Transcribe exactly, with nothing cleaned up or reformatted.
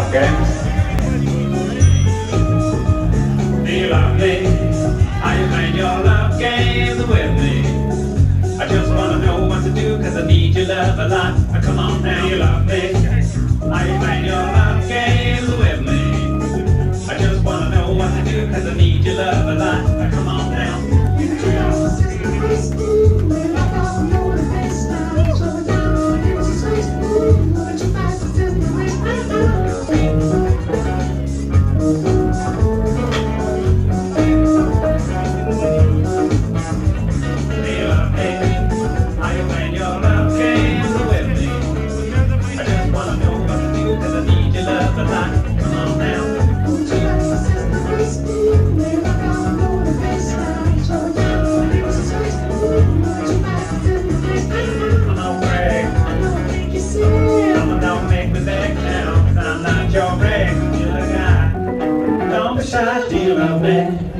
love games? Do you love me? Are you playing your love games with me? I just wanna know what to do, cause I need your love a lot. Now come on now, you love me. Are you playing your love games with me? I just wanna know what to do, cause I need your love a lot. Now come on now. Your Gregg, you're the guy. Don't be shy, do you love me?